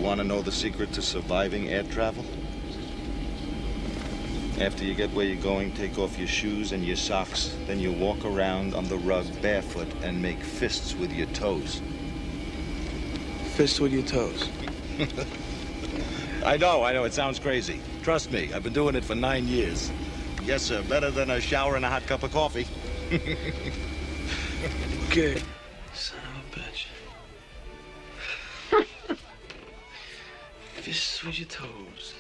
want to know the secret to surviving air travel? After you get where you're going, take off your shoes and your socks. Then you walk around on the rug barefoot and make fists with your toes. Fists with your toes? I know. It sounds crazy. Trust me, I've been doing it for 9 years. Yes, sir. Better than a shower and a hot cup of coffee. Okay. Son of a bitch. Fists with your toes.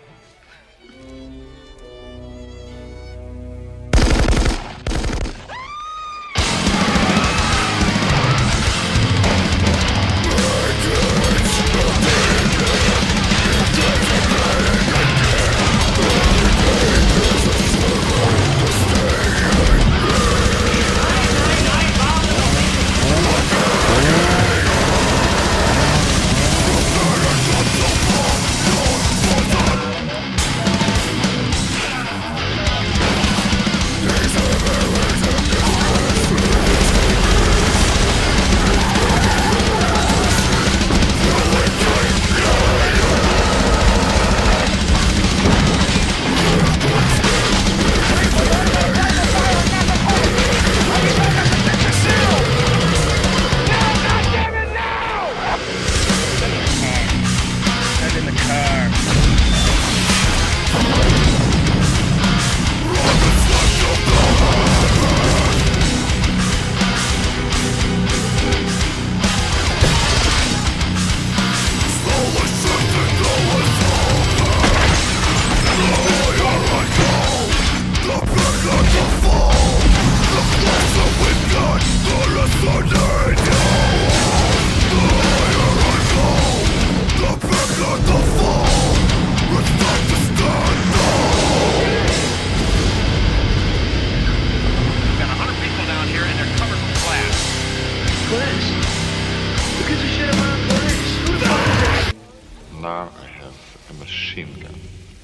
Now I have a machine gun.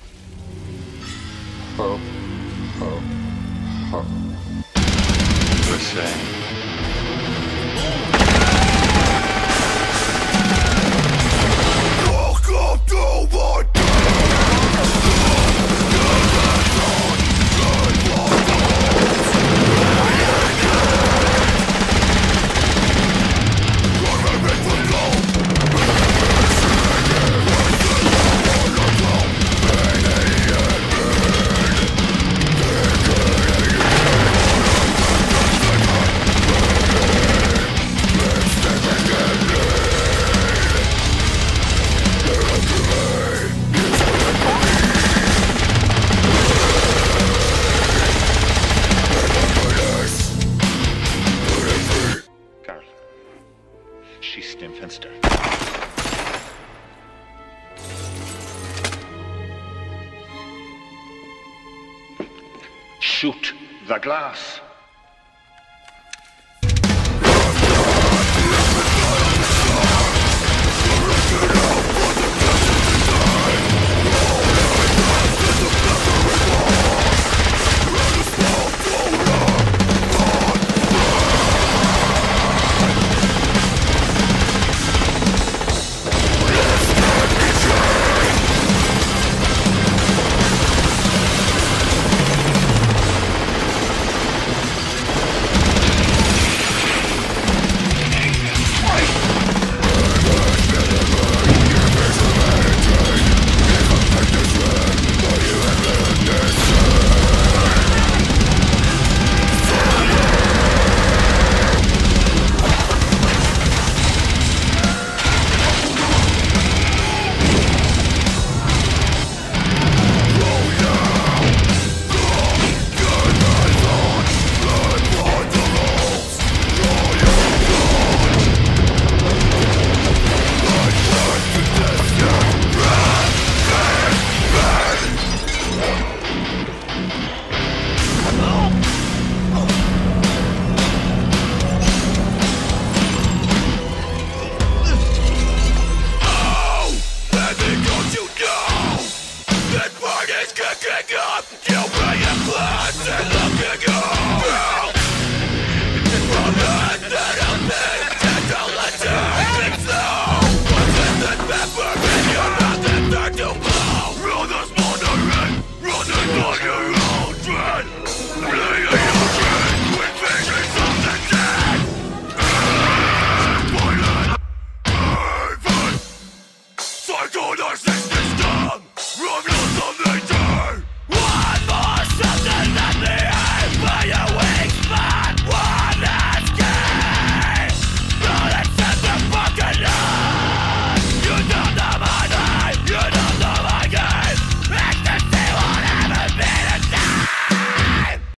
Ho, ho, ho. The same. Schießt dem Fenster. Shoot the glass.